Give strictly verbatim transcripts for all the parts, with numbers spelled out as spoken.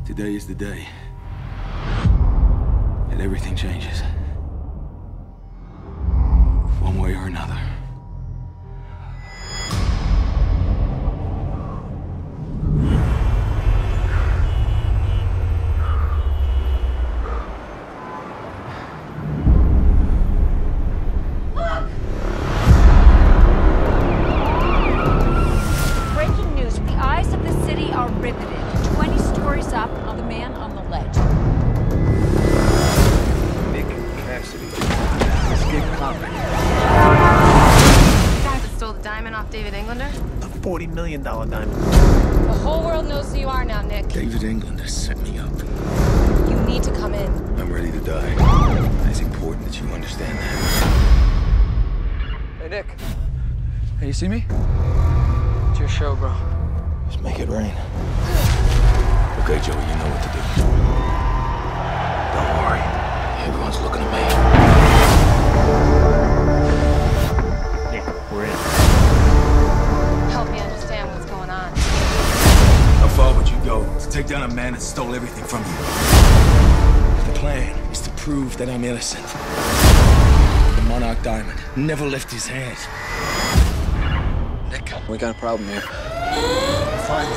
Today is the day. And everything changes. One way or another. Breaking news. The eyes of the city are riveted. twenty stories up on the man on the ledge. Nick Cassidy. Escape convict. The guy that stole the diamond off David Englander? A forty million dollar diamond. The whole world knows who you are now, Nick. David Englander set me up. You need to come in. I'm ready to die. It's important that you understand that. Hey, Nick. Hey, you see me? It's your show, bro. Just make it rain. Okay, Joey, you know what to do. Don't worry. Everyone's looking at me. Nick, we're in. Help me understand what's going on. How far would you go to take down a man that stole everything from you? The plan is to prove that I'm innocent. The Monarch Diamond never left his hand. Nick, We got a problem here. fine.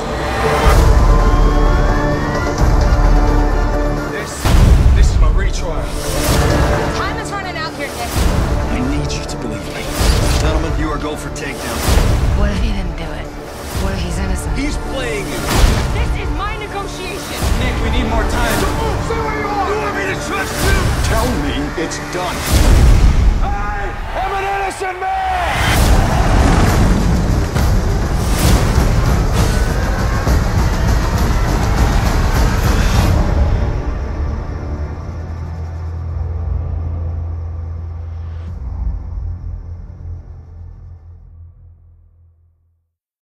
This, this is my retrial. Time is running out here, Nick. I need you to believe me. Gentlemen, you are go for takedown. What if he didn't do it? What if he's innocent? He's playing you. This is my negotiation. Nick, we need more time. Stay where you are. You want me to trust you? Tell me it's done. I am an innocent man!